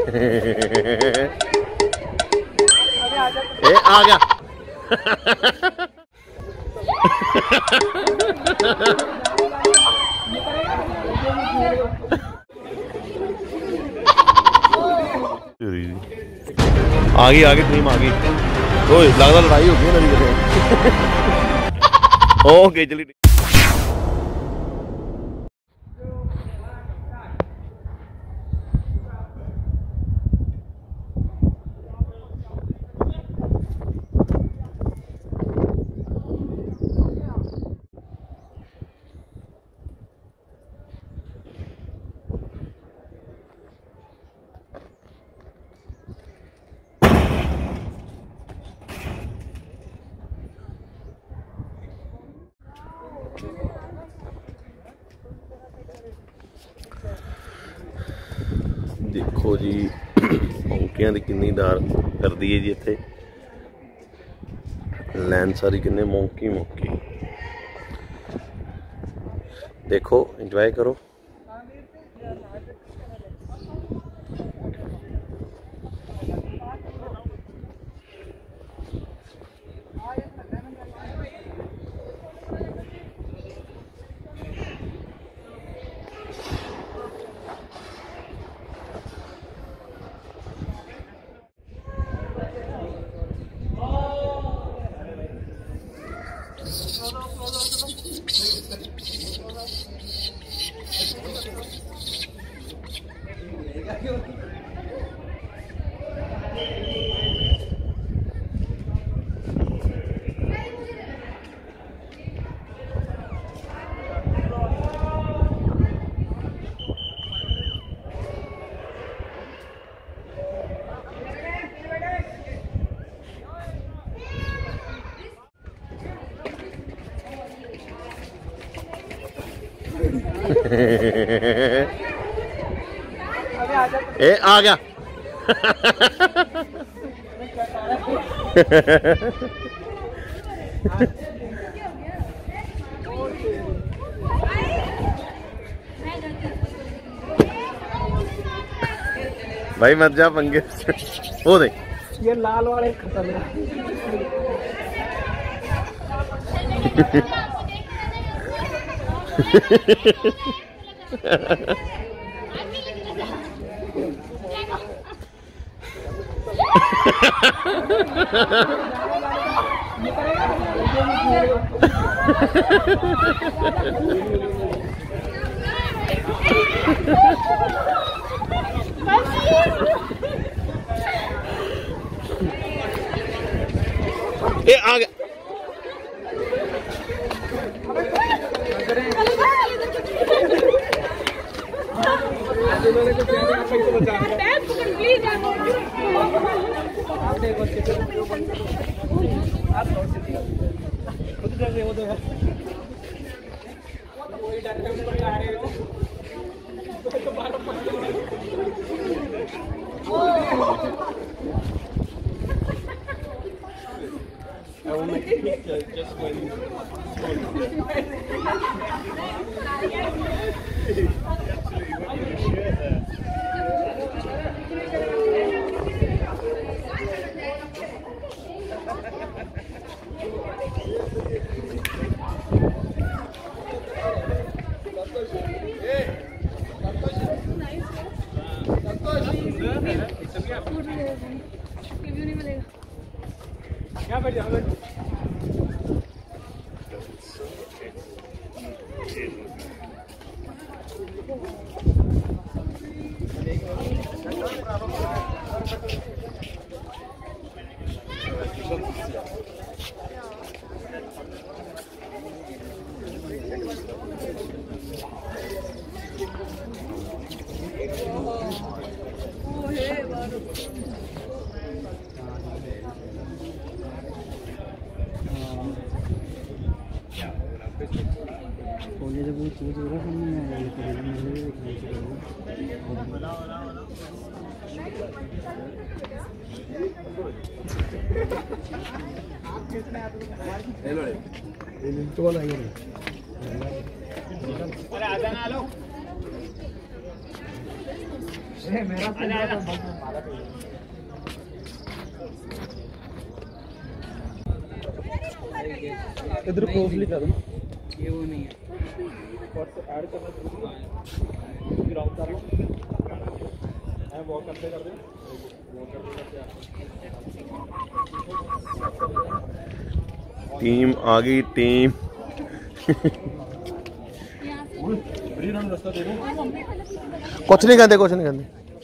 ए आ गया। आगे टीम आ गई। ओए लगता लड़ाई हो गई ना। ओके चली। देखो जी मौंकियां दी किन्नी डार कर दी है जी। इत्थे लैन सारी किन्ने मौंकी देखो इंजॉय करो। ए आ गया। भाई मत जा पंगे। वो देख ये लाल वाले खतरनाक। ए आ गया। क्या बैठ जाओ। इधर क्लोजली कर दो। ये वो नहीं है ऐड करना राउंड कर लो। वॉक करते करते टीम आ गई टीम। कुछ नहीं कहते कुछ नहीं कहते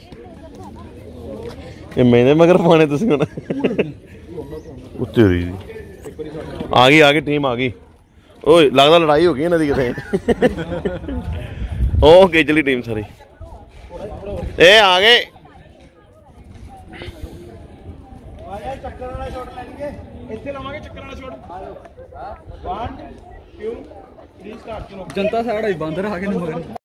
ये मैंने मगर पाने तुम हूं तेरी आ गई टीम आ गई। ओए लगता लड़ाई हो गई इन्हां दी किते ओके चली टीम सारी ए आ गए। जनता साइड बंद रहा के